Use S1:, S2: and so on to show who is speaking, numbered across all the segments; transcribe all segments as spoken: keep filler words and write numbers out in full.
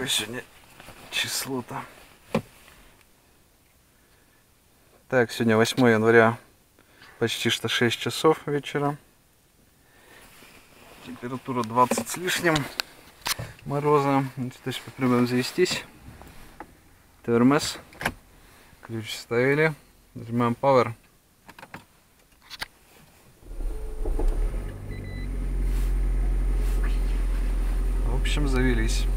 S1: Какое сегодня число-то? Так, сегодня восьмое января, почти что шесть часов вечера. Температура двадцать с лишним мороза. Сейчас попробуем завестись. Термос. Ключ вставили. Нажимаем Power. В общем, завелись.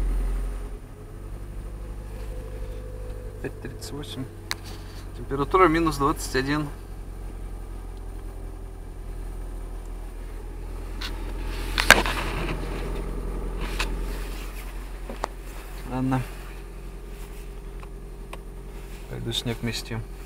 S1: пять тридцать восемь. Температура минус двадцать один. Ладно. Пойду снег мести.